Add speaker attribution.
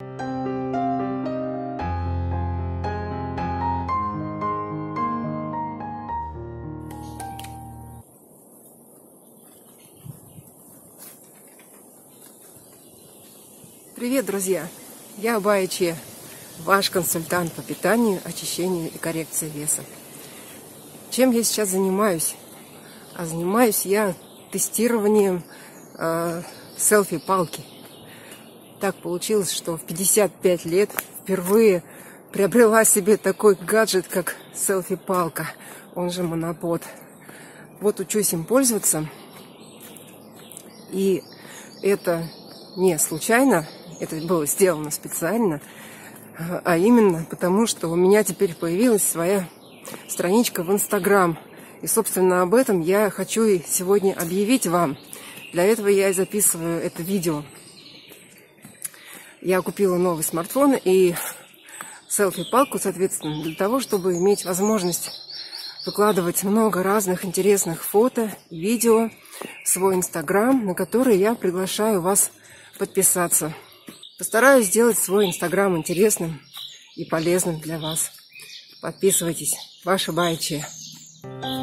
Speaker 1: Привет, друзья! Я Абая Че, ваш консультант по питанию, очищению и коррекции веса. Чем я сейчас занимаюсь? Занимаюсь я тестированием селфи-палки. Так получилось, что в 55 лет впервые приобрела себе такой гаджет, как селфи-палка, он же монопод. Вот учусь им пользоваться, и это не случайно. Это было сделано специально, а именно потому, что у меня теперь появилась своя страничка в Инстаграм. И, собственно, об этом я хочу и сегодня объявить вам. Для этого я и записываю это видео. Я купила новый смартфон и селфи-палку, соответственно, для того, чтобы иметь возможность выкладывать много разных интересных фото и видео в свой Инстаграм, на который я приглашаю вас подписаться. Постараюсь сделать свой Инстаграм интересным и полезным для вас. Подписывайтесь. Ваша Абая Че.